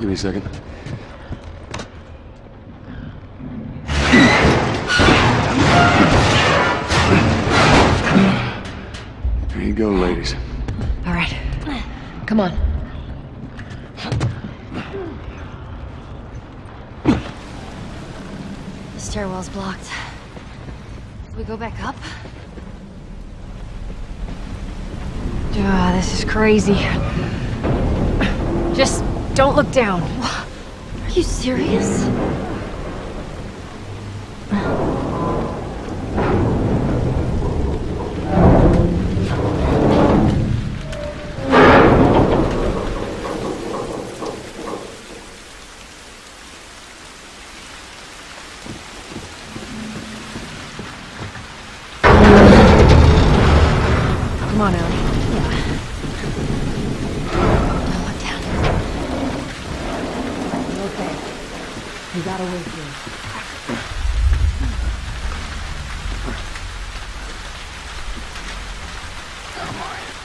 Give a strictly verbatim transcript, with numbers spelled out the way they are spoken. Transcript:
Give me a second. There you go, ladies. All right. Come on. The stairwell's blocked. Do we go back up? Ah, this is crazy. Just don't look down. Are you serious? Come on, Ellie. Don't look down. Okay. We gotta wait here. Oh, boy.